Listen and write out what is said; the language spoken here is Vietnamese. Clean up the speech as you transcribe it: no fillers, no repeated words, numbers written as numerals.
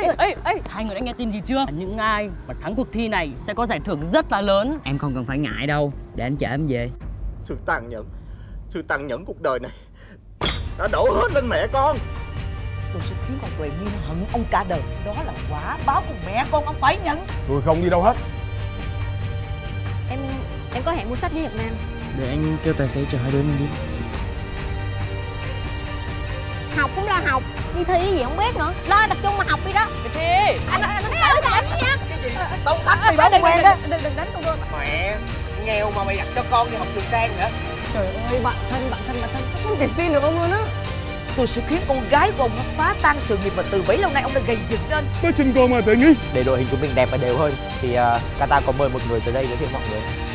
Hai người đã nghe tin gì chưa? Những ai mà thắng cuộc thi này sẽ có giải thưởng rất là lớn. Em không cần phải ngại đâu, để anh chở em về. Sự tàn nhẫn cuộc đời này đã đổ hết lên mẹ con. Tôi sẽ khiến con Tuệ Nghiên hận ông cả đời. Đó là quả báo của mẹ con, ông phải nhận. Tôi không đi đâu hết. Em có hẹn mua sách với Nhật Nam. Để anh kêu tài xế chở hai đứa mình đi. Học cũng là học, đi thi gì không biết nữa. Lo tập trung mà học đi đó. Đi thi. Anh làm gì nha? Cái gì? Tao thách mày đó con quen đó. Đừng đánh con tôi. Mẹ, nghèo mà mày đặt cho con đi học trường sang hả? Trời ơi, bạn thân, không thể tin được ông luôn á. Tôi sẽ khiến con gái của ông nó phá tan sự nghiệp mà từ bấy lâu nay ông đã gây dựng nên. Mới sinh con mà Tuệ Nghiên. Để đội hình của mình đẹp và đều hơn thì Kata có mời một người tới đây giới thiệu mọi người.